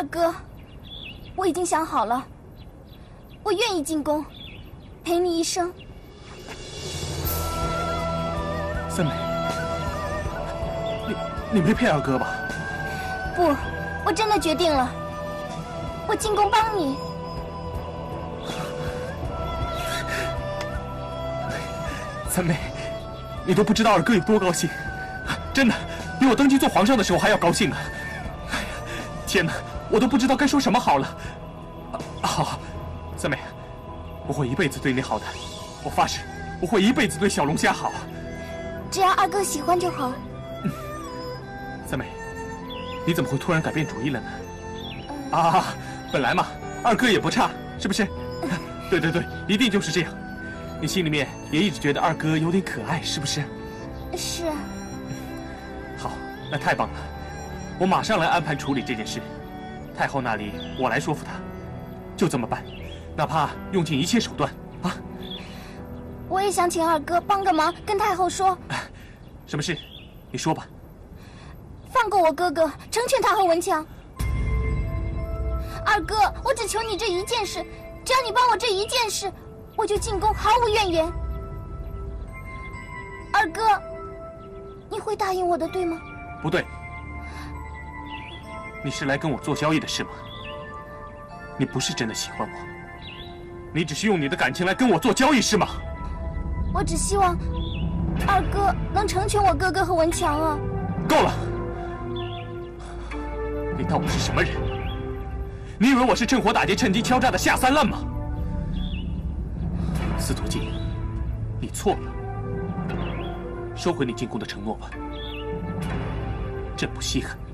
二哥，我已经想好了，我愿意进宫，陪你一生。 三美，你没骗二哥吧？ 不，我真的决定了，我进宫帮你。 三妹，你都不知道二哥有多高兴，真的，比我登基做皇上的时候还要高兴啊！哎呀，天哪，我都不知道该说什么好了。好，三妹，我会一辈子对你好的，我发誓，我会一辈子对小龙虾好。 只要二哥喜欢就好。 三妹，你怎么会突然改变主意了呢？本来嘛，二哥也不差，是不是？对，一定就是这样。你心里面也一直觉得二哥有点可爱，是不是？ 是。 好，那太棒了，我马上来安排处理这件事。太后那里我来说服她，就这么办，哪怕用尽一切手段啊！ 我也想请二哥帮个忙，跟太后说。 什么事？你说吧。 放过我哥哥，成全他和文强。二哥，我只求你这一件事，只要你帮我这一件事，我就进宫，毫无怨言。二哥，你会答应我的，对吗？ 不对，你是来跟我做交易的是吗？你不是真的喜欢我，你只是用你的感情来跟我做交易是吗？ 我只希望二哥能成全我哥哥和文强啊！ 够了！你当我是什么人？你以为我是趁火打劫、趁机敲诈的下三滥吗？司徒静，你错了，收回你进宫的承诺吧。朕不稀罕。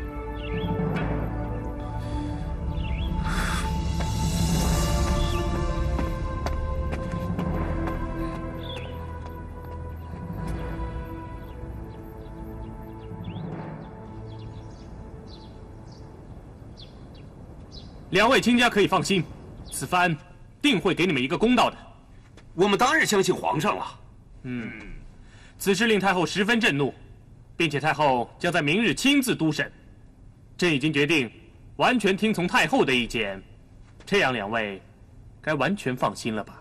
两位卿家可以放心，此番定会给你们一个公道的。 我们当然相信皇上了。 此事令太后十分震怒，并且太后将在明日亲自督审。朕已经决定，完全听从太后的意见。这样两位该完全放心了吧？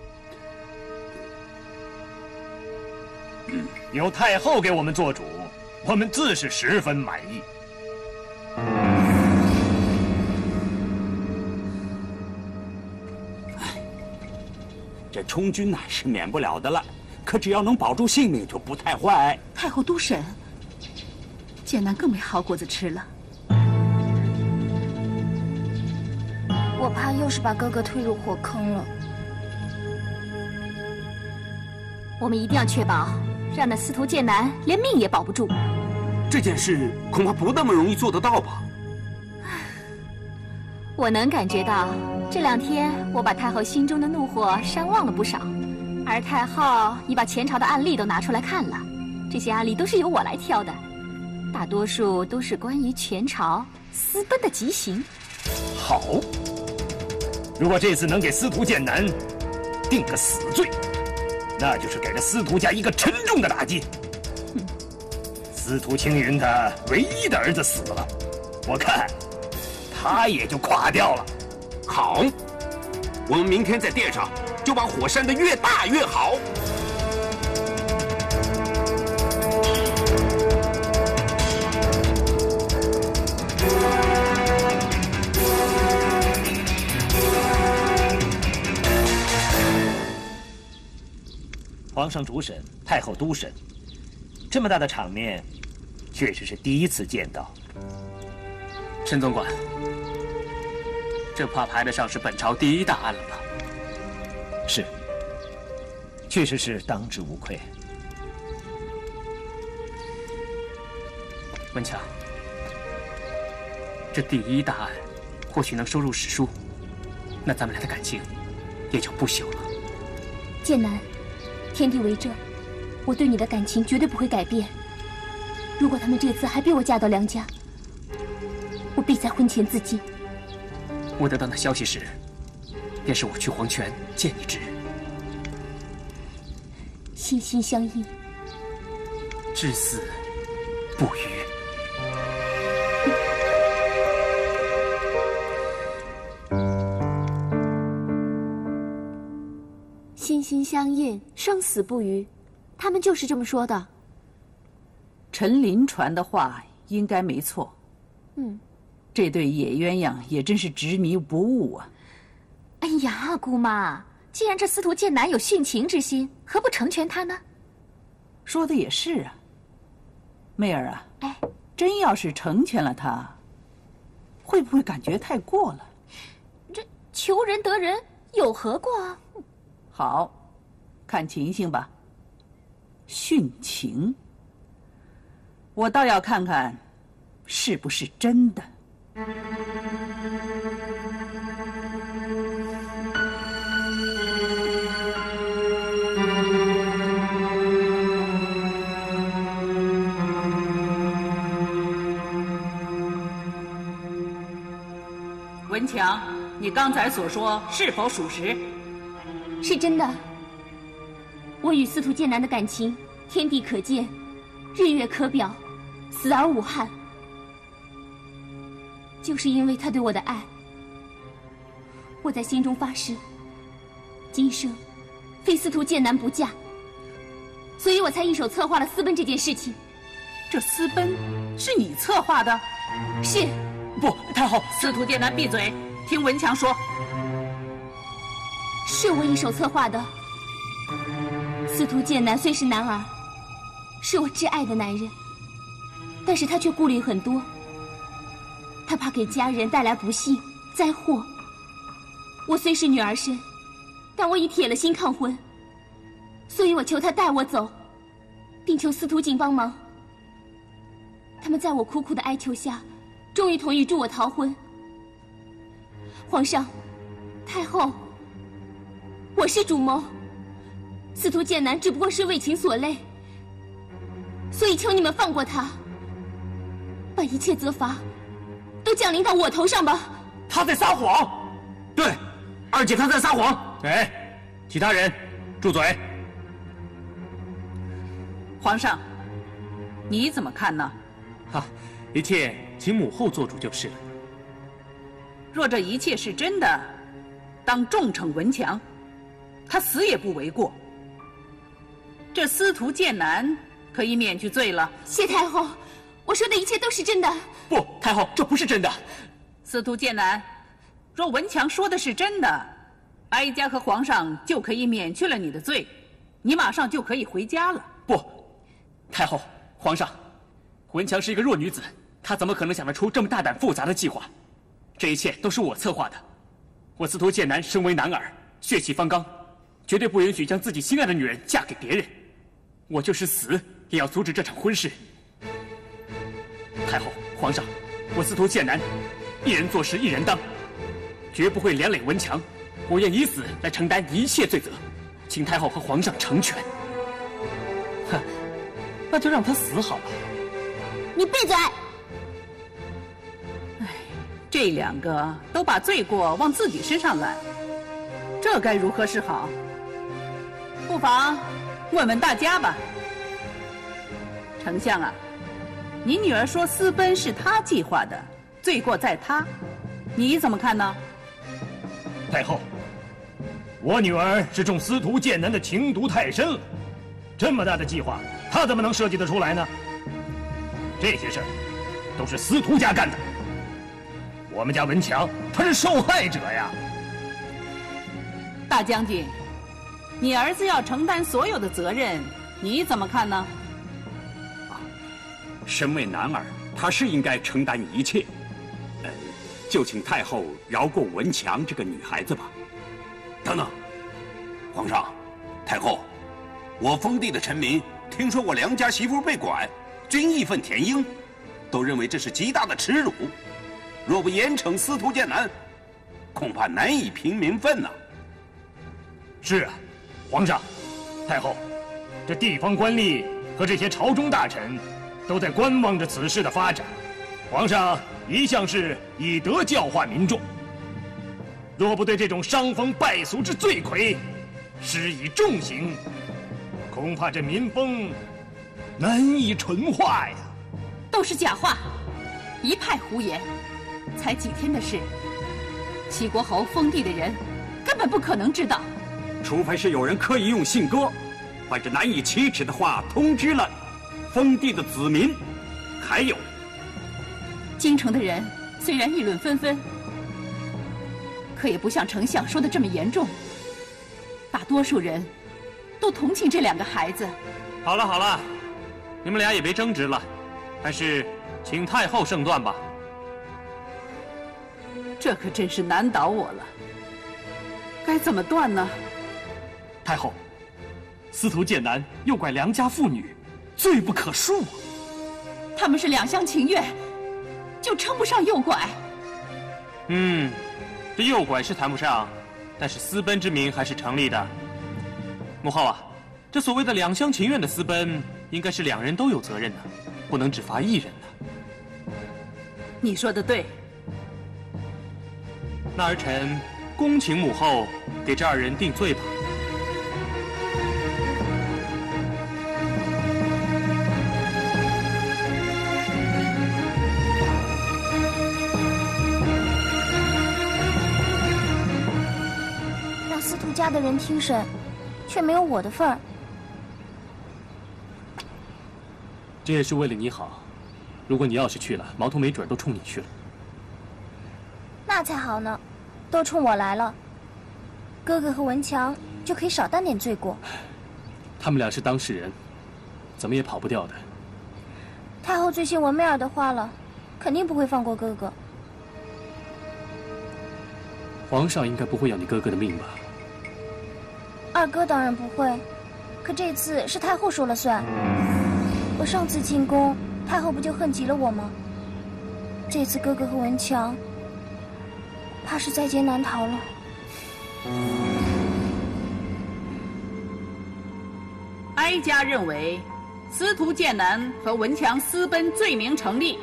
有太后给我们做主，我们自是十分满意。 这充军呐是免不了的了，可只要能保住性命就不太坏。 太后督审，剑南更没好果子吃了。 我怕又是把哥哥推入火坑了。 我们一定要确保，让那司徒剑南连命也保不住。 这件事恐怕不那么容易做得到吧？ 我能感觉到，这2天我把太后心中的怒火删忘了不少，而太后已把前朝的案例都拿出来看了，这些案例都是由我来挑的，大多数都是关于前朝私奔的极刑。 好，如果这次能给司徒剑南定个死罪，那就是给了司徒家一个沉重的打击。司徒青云的唯一的儿子死了，我看他也就垮掉了。 好，我们明天在殿上就把火扇得越大越好。 皇上主审，太后督审，这么大的场面，确实是第一次见到。 陈总管，这怕排得上是本朝第1大案了吧？ 是，确实是当之无愧。 文强，这第1大案或许能收入史书，那咱们俩的感情也就不朽了。 剑南，天地为证，我对你的感情绝对不会改变。如果他们这次还逼我嫁到梁家，我必在婚前自尽。 我得到那消息时，便是我去黄泉见你之日。 心心相印， 至死不渝。 心相印，生死不渝，他们就是这么说的。 陈琳传的话应该没错。这对野鸳鸯也真是执迷不悟啊。 哎呀，姑妈，既然这司徒剑南有殉情之心，何不成全他呢？ 说的也是啊。妹儿啊， 哎， 真要是成全了他，会不会感觉太过了？ 这求人得人有何过啊？ 好，看情形吧。殉情，我倒要看看是不是真的。文强，你刚才所说是否属实？ 是真的。我与司徒剑南的感情，天地可见，日月可表，死而无憾。就是因为他对我的爱，我在心中发誓，今生非司徒剑南不嫁，所以我才一手策划了私奔这件事情。 这私奔是你策划的？ 是。 不，太后， 司徒剑南闭嘴，听文强说。 是我一手策划的。司徒剑南虽是男儿，是我挚爱的男人，但是他却顾虑很多。他怕给家人带来不幸灾祸。我虽是女儿身，但我已铁了心抗婚，所以我求他带我走，并求司徒景帮忙。他们在我苦苦的哀求下，终于同意助我逃婚。皇上，太后，我是主谋，司徒剑南只不过是为情所累，所以求你们放过他，把一切责罚都降临到我头上吧。 他在撒谎。 对，二姐她在撒谎。哎，其他人住嘴。 皇上，你怎么看呢？ 一切请母后做主就是了。 若这一切是真的，当重惩文强，他死也不为过。这司徒剑南可以免去罪了。 谢太后，我说的一切都是真的。 不，太后，这不是真的。 司徒剑南，若文强说的是真的，哀家和皇上就可以免去了你的罪，你马上就可以回家了。 不，太后，皇上，文强是一个弱女子，她怎么可能想得出这么大胆复杂的计划？这一切都是我策划的。我司徒剑南身为男儿，血气方刚，绝对不允许将自己心爱的女人嫁给别人。我就是死也要阻止这场婚事。太后，皇上，我司徒剑南，一人做事一人当，绝不会连累文强。我愿以死来承担一切罪责，请太后和皇上成全。哼，那就让他死好了。 你闭嘴！ 这两个都把罪过往自己身上揽，这该如何是好？不妨问问大家吧。丞相啊，你女儿说私奔是她计划的，罪过在她，你怎么看呢？ 太后，我女儿是中司徒剑南的情毒太深了，这么大的计划，她怎么能设计得出来呢？这些事儿都是司徒家干的。我们家文强他是受害者呀。 大将军，你儿子要承担所有的责任，你怎么看呢？ 身为男儿，他是应该承担一切。就请太后饶过文强这个女孩子吧。 等等，皇上，太后，我封地的臣民听说我良家媳妇被拐，均义愤填膺，都认为这是极大的耻辱。若不严惩司徒剑南，恐怕难以平民愤呐。 是啊，皇上，太后，这地方官吏和这些朝中大臣都在观望着此事的发展。皇上一向是以德教化民众，若不对这种伤风败俗之罪魁施以重刑，恐怕这民风难以纯化呀。 都是假话，一派胡言。才几天的事，齐国侯封地的人根本不可能知道。 除非是有人刻意用信鸽，怀着难以启齿的话通知了封地的子民。还有， 京城的人虽然议论纷纷，可也不像丞相说的这么严重。大多数人都同情这2个孩子。 好了好了，你们俩也别争执了，还是请太后圣断吧。 这可真是难倒我了，该怎么断呢？ 太后，司徒剑南诱拐良家妇女，罪不可恕啊！ 他们是两厢情愿，就称不上诱拐。 这诱拐是谈不上，但是私奔之名还是成立的。穆浩啊，这所谓的两厢情愿的私奔，应该是2人都有责任的，不能只罚1人的。 你说的对。 那儿臣恭请母后给这2人定罪吧。 让司徒家的人听审，却没有我的份儿。 这也是为了你好。如果你要是去了，毛头没准都冲你去了。 那才好呢，都冲我来了，哥哥和文强就可以少担点罪过。 他们俩是当事人，怎么也跑不掉的。 太后最信文媚儿的话了，肯定不会放过哥哥。 皇上应该不会要你哥哥的命吧？ 二哥当然不会，可这次是太后说了算。我上次进宫，太后不就恨极了我吗？这次哥哥和文强怕是在劫难逃了。 哀家认为，司徒剑南和文强私奔罪名成立。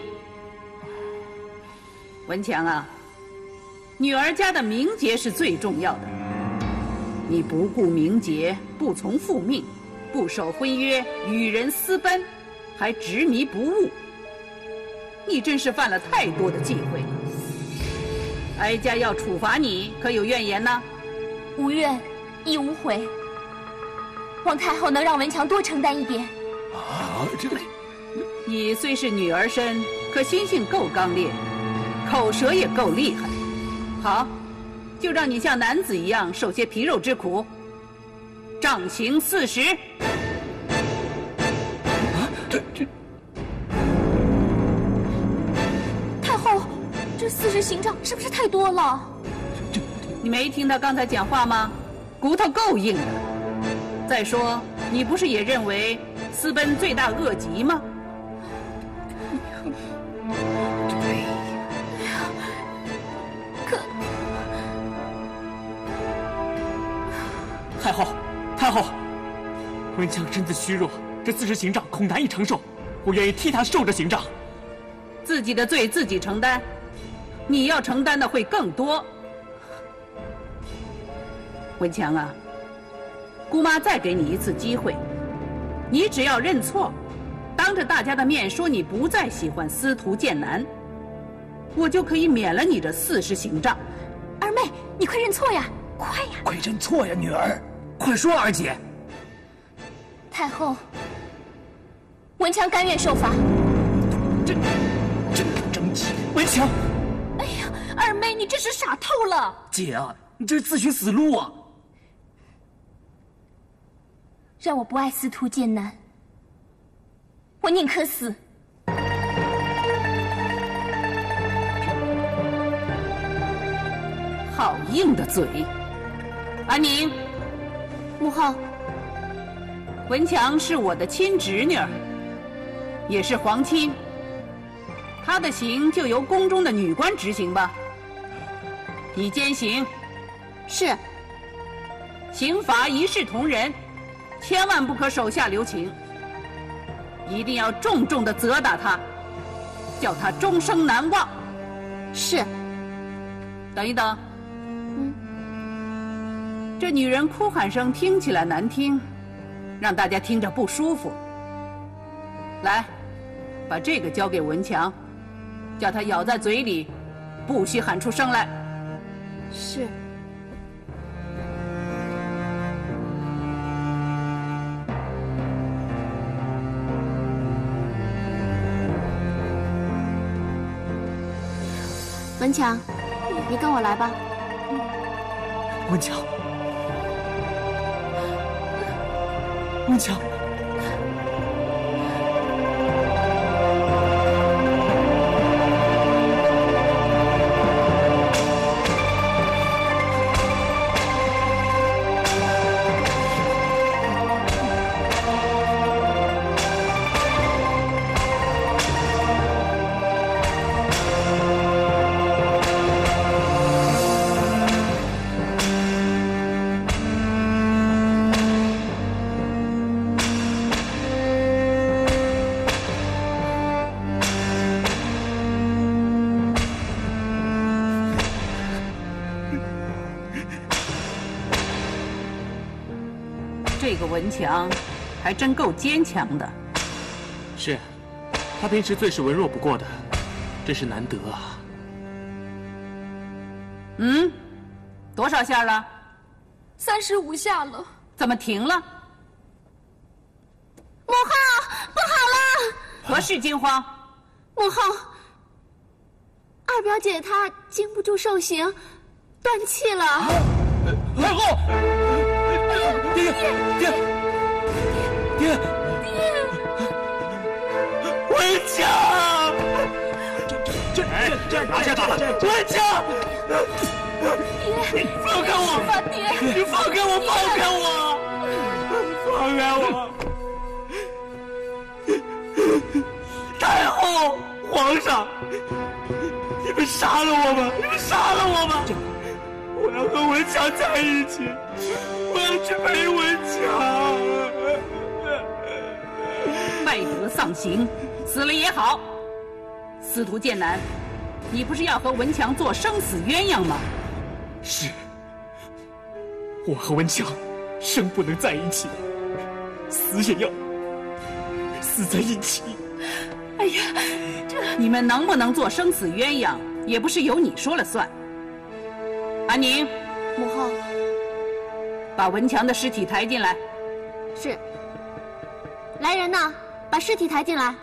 文强啊，女儿家的名节是最重要的。你不顾名节，不从父命，不守婚约，与人私奔，还执迷不悟，你真是犯了太多的忌讳了。哀家要处罚你，可有怨言呢？ 无怨，亦无悔。望太后能让文强多承担一点。 啊，这你虽是女儿身，可心性够刚烈，口舌也够厉害。好，就让你像男子一样受些皮肉之苦，杖刑40。 太后，这40刑杖是不是太多了？ 你没听他刚才讲话吗？骨头够硬的。再说，你不是也认为私奔罪大恶极吗？ 太后，太后，文强身子虚弱，这40刑杖恐难以承受，我愿意替他受这刑杖。 自己的罪自己承担，你要承担的会更多。文强啊，姑妈再给你一次机会，你只要认错，当着大家的面说你不再喜欢司徒剑南，我就可以免了你这40刑杖。 二妹，你快认错呀，快呀！ 快认错呀，女儿，快说，二姐。 太后，文强甘愿受罚。 真不争气，文强！ 哎呀，二妹，你真是傻透了！ 姐啊，你这是自寻死路啊！ 让我不爱司徒剑南，我宁可死。 好硬的嘴！安宁， 母后， 文强是我的亲侄女儿，也是皇亲，她的刑就由宫中的女官执行吧。你监刑。 是。 刑罚一视同仁，千万不可手下留情，一定要重重的责打她，叫她终生难忘。 是。 等一等。这女人哭喊声听起来难听，让大家听着不舒服。来，把这个交给文强，叫他咬在嘴里，不许喊出声来。 是。 文强，你跟我来吧。 文强，文强。 这个文强还真够坚强的。 是，他平时最是文弱不过的，真是难得啊。 多少下了 ？35下了。 怎么停了？ 母后，不好了！ 何事惊慌？ 母后，二表姐她经不住受刑，断气了。 太后，爹，文强， 这拿下他！ 文强，放开我！ 爹， 你放开我！放开我！放开我！太后，皇上，你们杀了我吧！你们杀了我吧！我要和文强在一起，我要去陪文强。 败德丧行，死了也好。司徒剑南，你不是要和文强做生死鸳鸯吗？ 是，我和文强生不能在一起，死也要死在一起。 哎呀，你们能不能做生死鸳鸯，也不是由你说了算。安宁， 母后， 把文强的尸体抬进来。 是。来人呐，把尸体抬进来。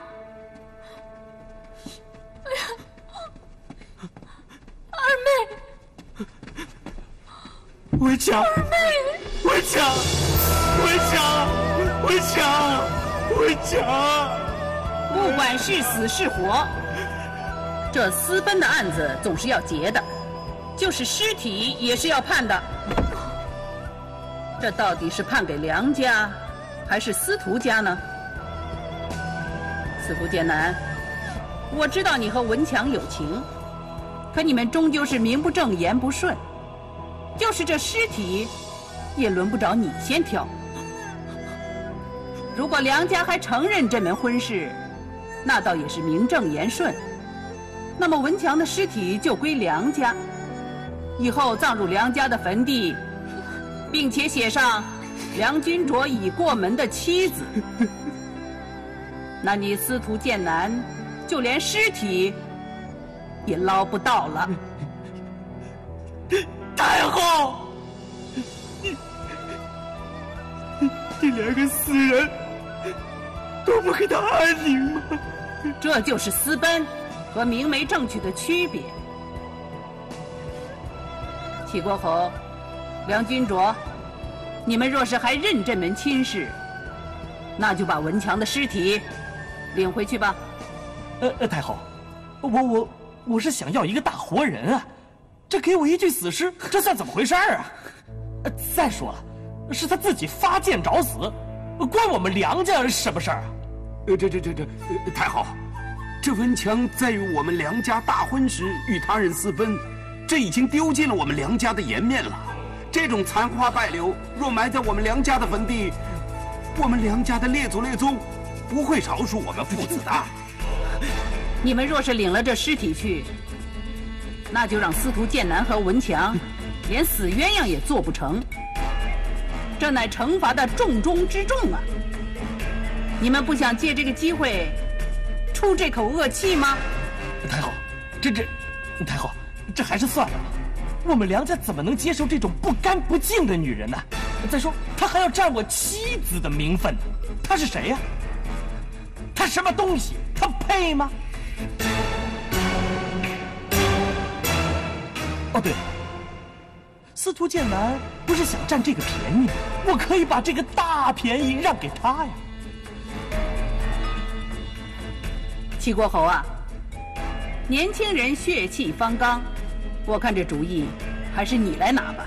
二妹， 文强，文强，文强，文强，文强！ 不管是死是活，这私奔的案子总是要结的，就是尸体也是要判的。这到底是判给梁家，还是司徒家呢？司徒剑南，我知道你和文强有情，可你们终究是名不正言不顺，就是这尸体，也轮不着你先挑。如果梁家还承认这门婚事，那倒也是名正言顺。那么文强的尸体就归梁家，以后葬入梁家的坟地，并且写上梁君卓已过门的妻子。那你司徒剑南就连尸体也捞不到了。 太后，你连个死人都不给他安宁吗？ 这就是私奔和明媒正娶的区别。齐国侯、梁君卓，你们若是还认这门亲事，那就把文强的尸体领回去吧。 太后，我是想要一个大活人啊，这给我一具死尸，这算怎么回事啊？再说了，是他自己发剑找死，关我们梁家什么事儿啊？ 太后，这文强在与我们梁家大婚时与他人私奔，这已经丢尽了我们梁家的颜面了。这种残花败柳，若埋在我们梁家的坟地，我们梁家的列祖列宗不会饶恕我们父子的。 你们若是领了这尸体去，那就让司徒剑南和文强连死鸳鸯也做不成，这乃惩罚的重中之重啊！你们不想借这个机会出这口恶气吗？ 太后，太后，这还是算了吧。我们梁家怎么能接受这种不干不净的女人呢？再说，她还要占我妻子的名分呢，她是谁呀？她什么东西？她配吗？ 哦，对了，司徒剑南不是想占这个便宜吗？我可以把这个大便宜让给他呀。 齐国侯啊，年轻人血气方刚，我看这主意还是你来拿吧。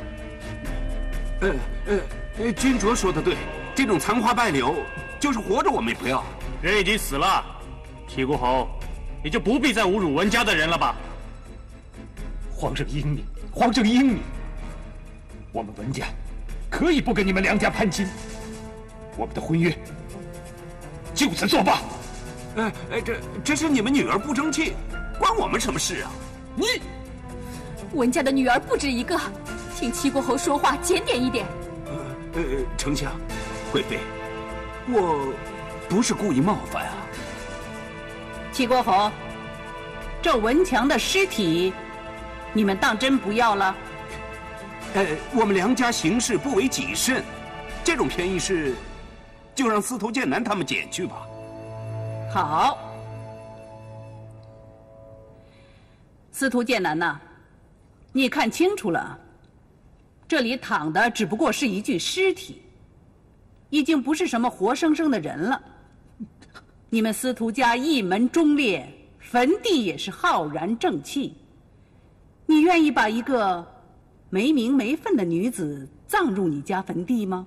君卓说的对，这种残花败柳，就是活着我们也不要。 人已经死了，齐国侯，你就不必再侮辱文家的人了吧？ 皇上英明，皇上英明。我们文家可以不跟你们梁家攀亲，我们的婚约就此作罢。 这是你们女儿不争气，关我们什么事啊？ 你， 文家的女儿不止一个，请齐国侯说话检点一点。 丞相，贵妃，我不是故意冒犯啊。 齐国侯，这文强的尸体，你们当真不要了？ 我们梁家行事不为己甚，这种便宜事，就让司徒剑南他们捡去吧。 好，司徒剑南呐，你看清楚了，这里躺的只不过是一具尸体，已经不是什么活生生的人了。你们司徒家一门忠烈，坟地也是浩然正气，你愿意把一个没名没分的女子葬入你家坟地吗？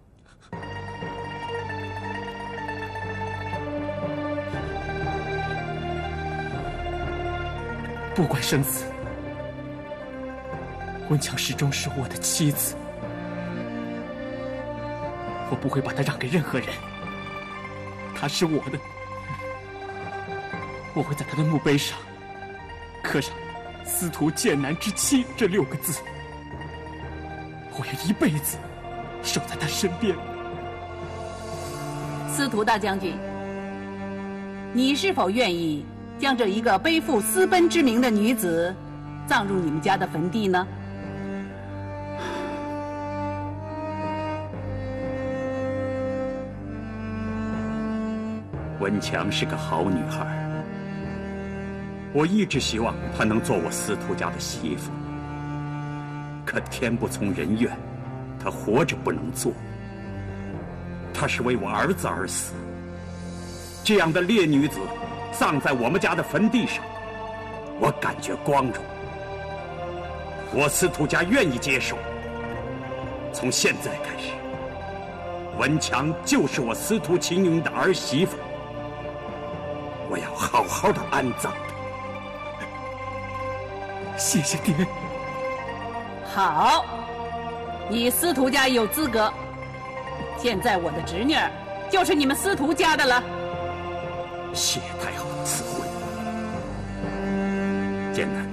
不管生死，文强始终是我的妻子，我不会把她让给任何人。她是我的，我会在她的墓碑上刻上“司徒剑南之妻”这6个字。我要一辈子守在她身边。 司徒大将军，你是否愿意将这一个背负私奔之名的女子葬入你们家的坟地呢？ 文强是个好女孩，我一直希望她能做我司徒家的媳妇。可天不从人愿，她活着不能做。她是为我儿子而死，这样的烈女子葬在我们家的坟地上，我感觉光荣。我司徒家愿意接受。从现在开始，文强就是我司徒秦云的儿媳妇，我要好好的安葬她。 谢谢爹。 好，你司徒家有资格。现在我的侄女儿就是你们司徒家的了。 谢太后赐婚。剑南，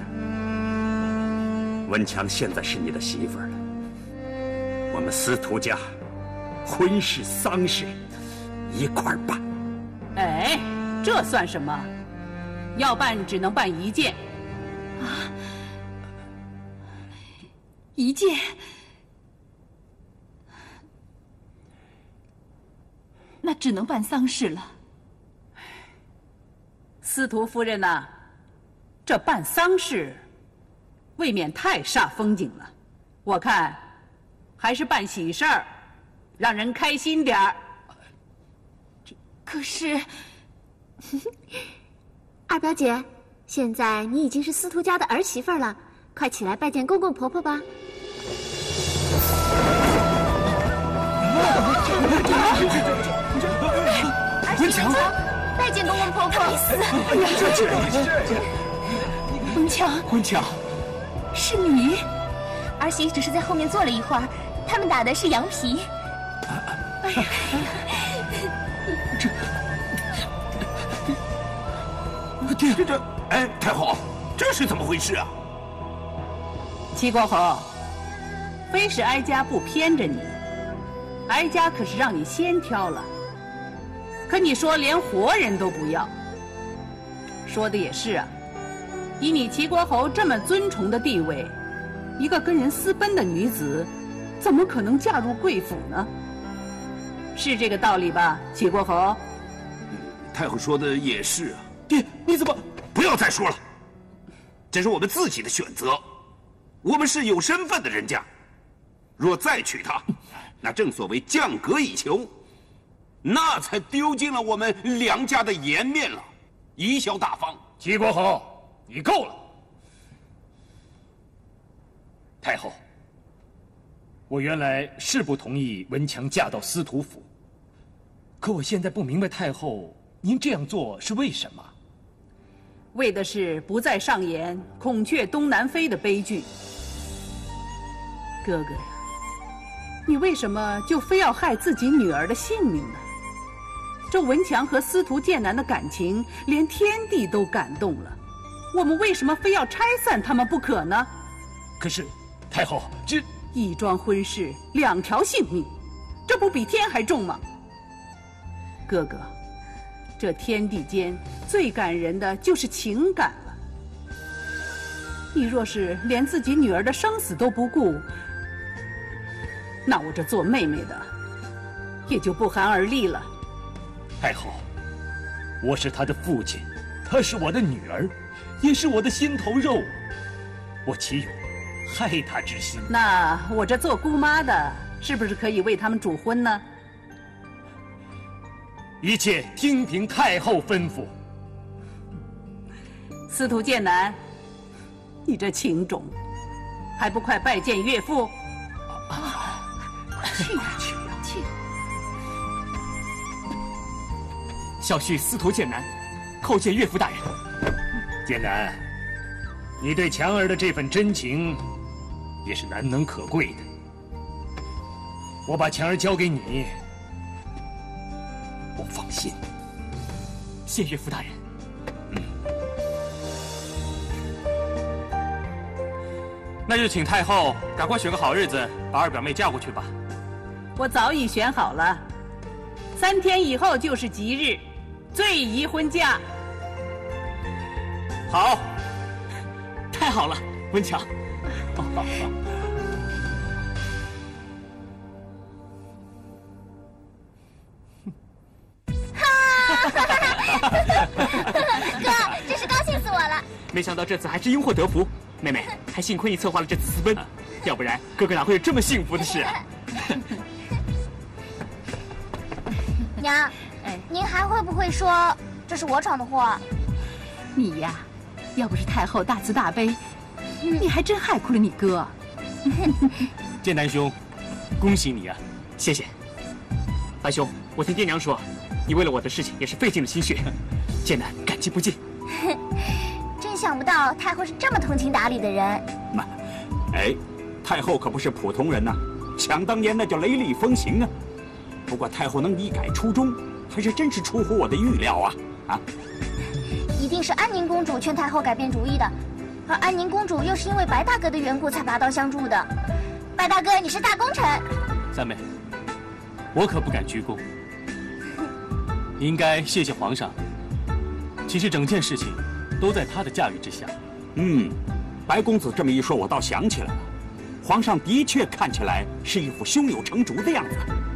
文强现在是你的媳妇儿了。我们司徒家婚事丧事一块儿办。 哎，这算什么？要办只能办一件。 啊，一件？那只能办丧事了。 司徒夫人呐，这办丧事未免太煞风景了，我看还是办喜事儿，让人开心点儿。 可是， 二表姐，现在你已经是司徒家的儿媳妇了，快起来拜见公公婆婆吧。 文强， 拜见公公婆婆。 文强， 文强， 是你？ 儿媳只是在后面坐了一会儿，他们打的是羊皮。 哎呀， 哎，太后，这是怎么回事啊？ 齐国侯，非是哀家不偏着你，哀家可是让你先挑了。可你说连活人都不要，说的也是啊。以你齐国侯这么尊崇的地位，一个跟人私奔的女子，怎么可能嫁入贵府呢？是这个道理吧，齐国侯？ 太后说的也是啊。 爹，你怎么？ 不要再说了，这是我们自己的选择。 我们是有身份的人家，若再娶她，那正所谓降格以求，那才丢尽了我们梁家的颜面了。贻笑大方。 齐国侯，你够了。太后，我原来是不同意文强嫁到司徒府，可我现在不明白太后您这样做是为什么？ 为的是不再上演孔雀东南飞的悲剧。哥哥呀，你为什么就非要害自己女儿的性命呢？这文强和司徒剑南的感情，连天地都感动了，我们为什么非要拆散他们不可呢？ 可是，太后，这一桩婚事，2条性命，这不比天还重吗？哥哥，这天地间最感人的就是情感了。你若是连自己女儿的生死都不顾，那我这做妹妹的也就不寒而栗了。 太后，我是她的父亲，她是我的女儿，也是我的心头肉，我岂有害她之心？ 那我这做姑妈的，是不是可以为他们主婚呢？ 一切听凭太后吩咐。 司徒剑南，你这情种，还不快拜见岳父？ 去呀去呀去！小婿司徒剑南，叩见岳父大人。 剑南，你对强儿的这份真情，也是难能可贵的。我把强儿交给你，我放心。 谢岳父大人。那就请太后赶快选个好日子，把二表妹嫁过去吧。 我早已选好了，3天以后就是吉日，最宜婚嫁。 好，太好了，文强。 哥，真是高兴死我了！ 没想到这次还是因祸得福，妹妹还幸亏你策划了这次私奔，要不然哥哥哪会有这么幸福的事啊？ 娘，您还会不会说这是我闯的祸？ 你呀，要不是太后大慈大悲，你还真害苦了你哥。 剑南兄，恭喜你啊！谢谢。白兄，我听爹娘说，你为了我的事情也是费尽了心血，剑南感激不尽。 真想不到太后是这么通情达理的人。 哎，太后可不是普通人呐，想当年那叫雷厉风行啊。不过太后能一改初衷，还是真是出乎我的预料啊！ 一定是安宁公主劝太后改变主意的，而安宁公主又是因为白大哥的缘故才拔刀相助的。白大哥，你是大功臣。 三妹，我可不敢鞠躬，应该谢谢皇上。其实整件事情都在他的驾驭之下。 白公子这么一说，我倒想起来了，皇上的确看起来是一副胸有成竹的样子。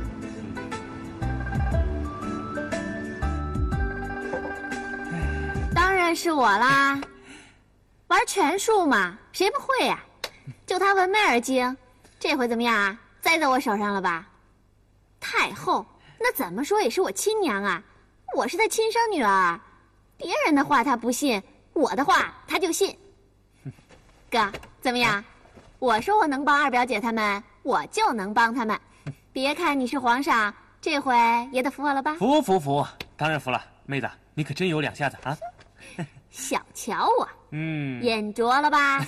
当然是我啦，玩拳术嘛，谁不会呀？就他文媚而精，这回怎么样啊？栽在我手上了吧？太后，那怎么说也是我亲娘啊，我是她亲生女儿，别人的话她不信，我的话她就信。哥，怎么样？我说我能帮二表姐他们，我就能帮他们。别看你是皇上，这回也得服我了吧？ 服，当然服了。妹子，你可真有两下子啊！ 小瞧我，眼拙了吧？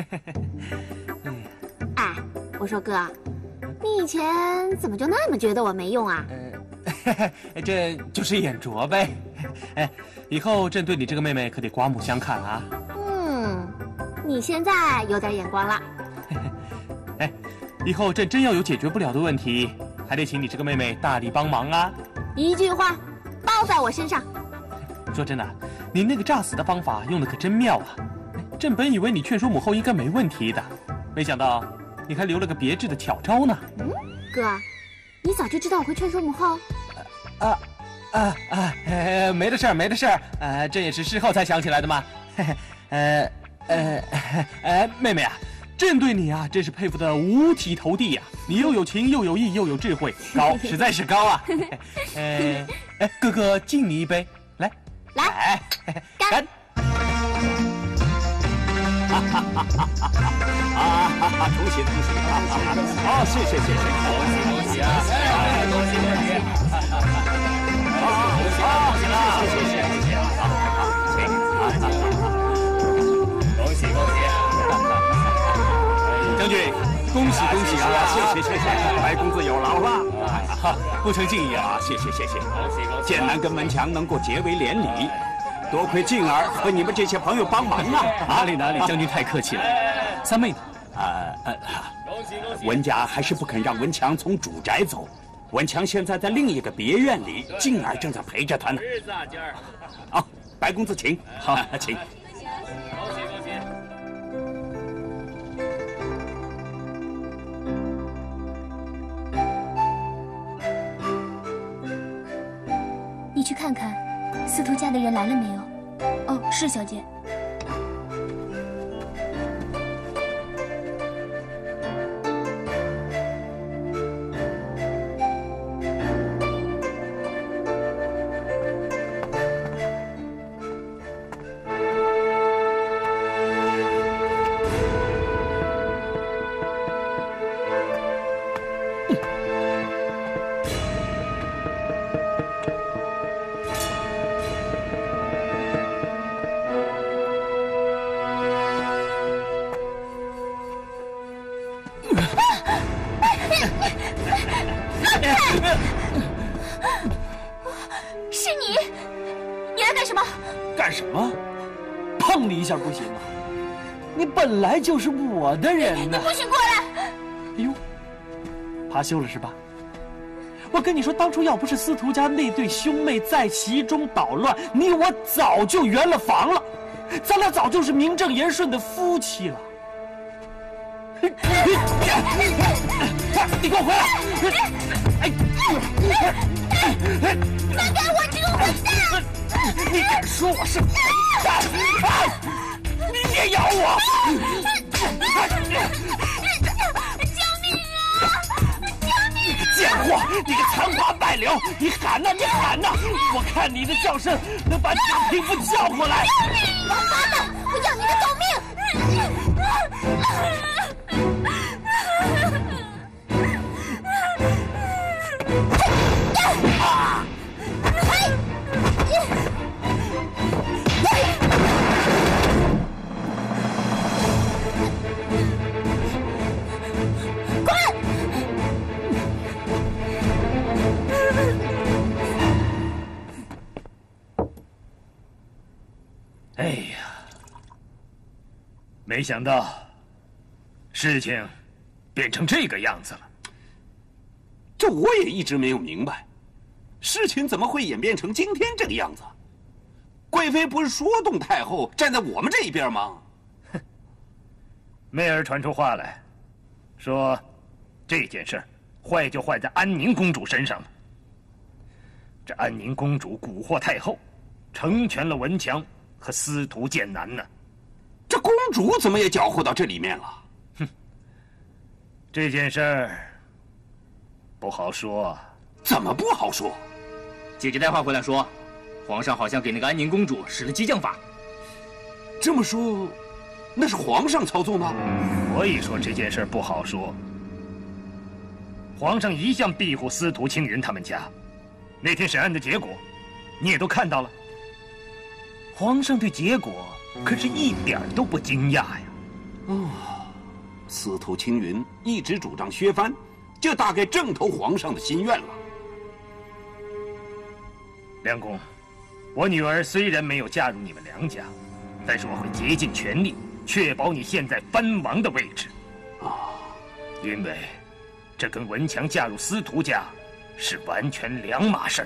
哎，我说哥，你以前怎么就那么觉得我没用啊？ 这就是眼拙呗。哎，以后朕对你这个妹妹可得刮目相看啊。 你现在有点眼光了。 哎，以后朕真要有解决不了的问题，还得请你这个妹妹大力帮忙啊。 一句话，包在我身上。 说真的，你那个诈死的方法用的可真妙啊！朕本以为你劝说母后应该没问题的，没想到你还留了个别致的巧招呢。 哥，你早就知道我会劝说母后？ 没的事儿，朕也是事后才想起来的嘛。妹妹啊， 朕对你啊，真是佩服的五体投地呀！你又有情又有义又有智慧，高，实在是高啊！哥哥敬你一杯，来，干！ 恭喜！好，谢谢！恭喜啊！恭喜！恭喜！ 将军，恭喜啊！ 谢谢！白公子有劳了。 不成敬意啊！ 谢谢！剑南跟文强能够结为连理，多亏静儿和你们这些朋友帮忙啊！ 哪里，将军太客气了。三妹呢？ 文家还是不肯让文强从主宅走。文强现在在另一个别院里，静儿正在陪着他呢。啊，白公子请。 好， 请。 你去看看，司徒家的人来了没有？哦，是小姐。 是你，你来干什么？ 干什么？碰你一下不行啊！你本来就是我的人呢。 你不许过来！ 哎呦，怕羞了是吧？我跟你说，当初要不是司徒家那对兄妹在其中捣乱，你我早就圆了房了，咱俩早就是名正言顺的夫妻了。你给我回来！ 放开我这个混蛋！ 你敢说我是混蛋？你别咬我！ 救命啊！救命啊！ 贱货，你个残花败柳，你喊呐！我看你的叫声能把这个匹夫叫过来！ 王八蛋，我要你的狗命！ 哎呀，没想到事情变成这个样子了。 这我也一直没有明白，事情怎么会演变成今天这个样子？贵妃不是说动太后站在我们这一边吗？ 哼，媚儿传出话来，说这件事坏就坏在安宁公主身上了。这安宁公主蛊惑太后，成全了文强和司徒剑南呢。 这公主怎么也搅和到这里面了？ 哼，这件事儿不好说。 怎么不好说？ 姐姐带话回来说，皇上好像给那个安宁公主使了激将法。 这么说，那是皇上操纵吗？ 所以说这件事不好说。皇上一向庇护司徒青云他们家，那天审案的结果，你也都看到了。皇上对结果可是一点都不惊讶呀。 哦，司徒青云一直主张削藩，这大概正投皇上的心愿了。 梁公，我女儿虽然没有嫁入你们梁家，但是我会竭尽全力确保你现在藩王的位置。因为这跟文强嫁入司徒家是完全两码事儿。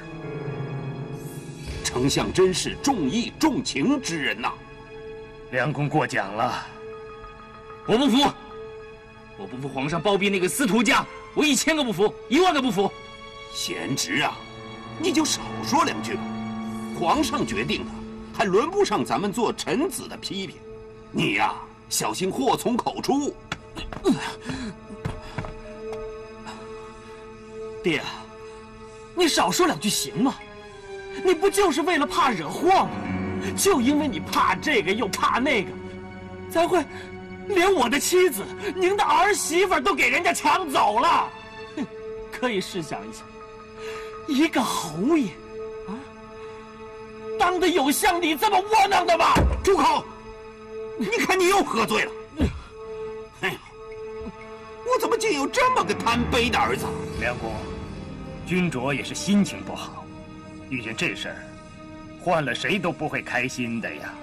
丞相真是重义重情之人呐！ 梁公过奖了。 我不服，我不服皇上包庇那个司徒家，我1000个不服，10000个不服。 贤侄啊，你就少说两句吧。皇上决定的，还轮不上咱们做臣子的批评。你呀，小心祸从口出。 爹，你少说两句行吗？你不就是为了怕惹祸吗？就因为你怕这个又怕那个，才会连我的妻子，您的儿媳妇都给人家抢走了。哼，可以试想一下，一个侯爷啊，当的有像你这么窝囊的吗？ 住口！你看你又喝醉了。哎呀，我怎么竟有这么个贪杯的儿子？ 梁公，君卓也是心情不好，遇见这事儿，换了谁都不会开心的呀。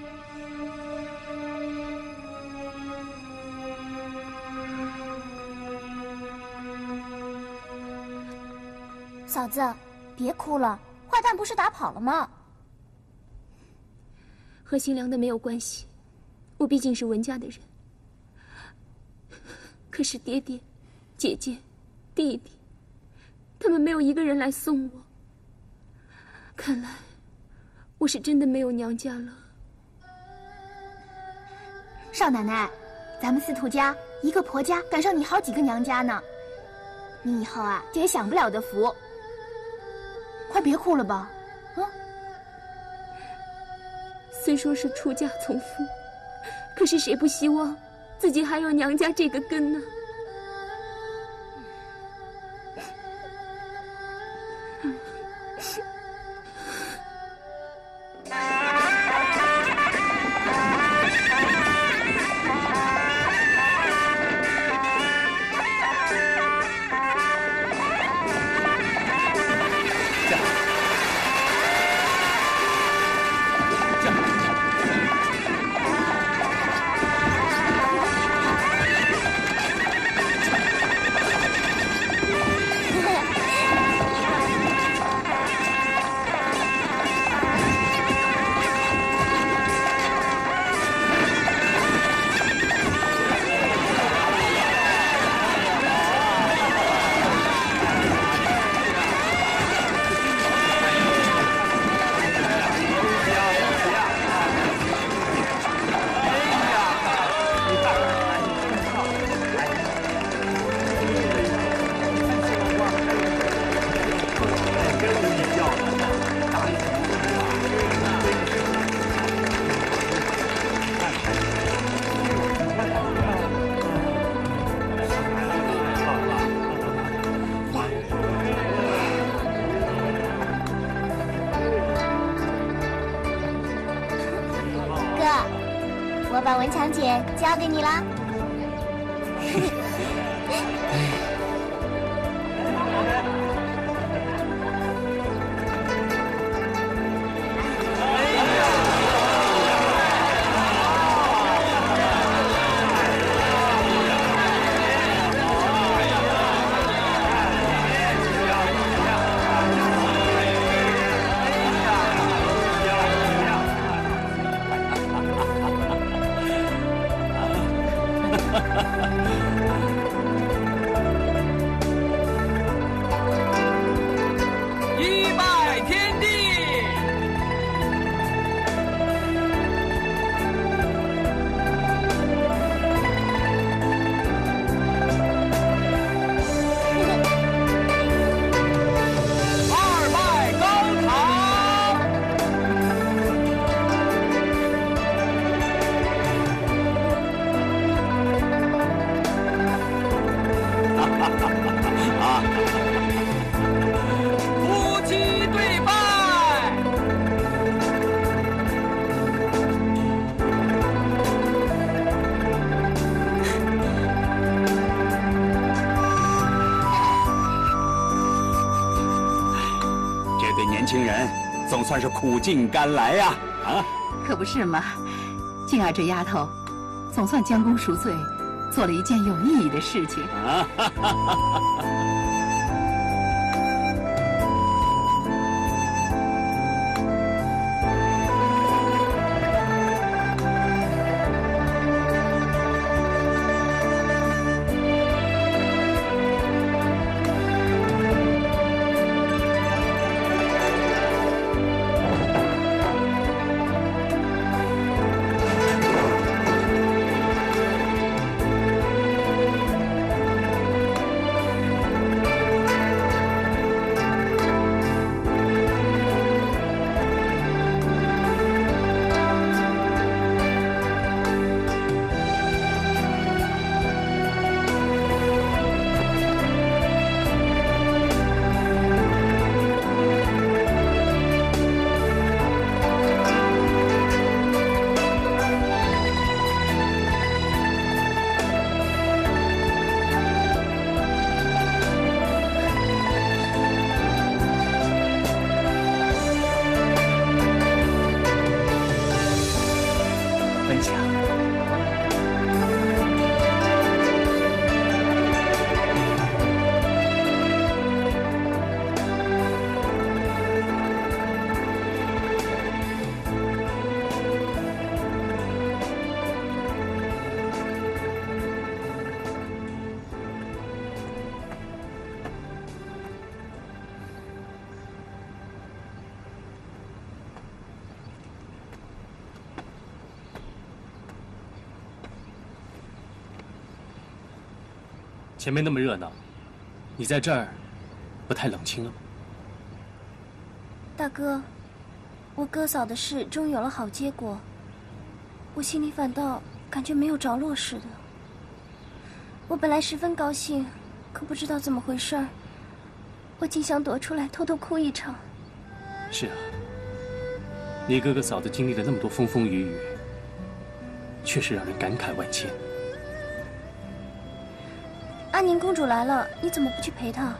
嫂子，别哭了，坏蛋不是打跑了吗？ 和姓梁的没有关系，我毕竟是文家的人。可是爹爹、姐姐、弟弟，他们没有一个人来送我。看来我是真的没有娘家了。 少奶奶，咱们司徒家一个婆家赶上你好几个娘家呢，你以后啊就也享不了的福。快别哭了吧，啊！ 虽说是出家从夫，可是谁不希望自己还有娘家这个根呢？ 我把文强姐交给你啦。 总算是苦尽甘来呀！啊， 可不是嘛，静儿这丫头，总算将功赎罪，做了一件有意义的事情。啊哈哈哈哈！ 前面那么热闹，你在这儿不太冷清了吗？ 大哥，我哥嫂的事终有了好结果，我心里反倒感觉没有着落似的。我本来十分高兴，可不知道怎么回事儿，我竟想躲出来偷偷哭一场。 是啊，你哥哥嫂子经历了那么多风风雨雨，确实让人感慨万千。 安宁公主来了，你怎么不去陪她？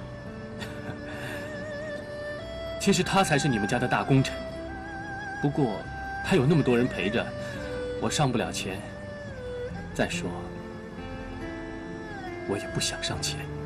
其实她才是你们家的大功臣，不过她有那么多人陪着，我上不了前。再说，我也不想上前。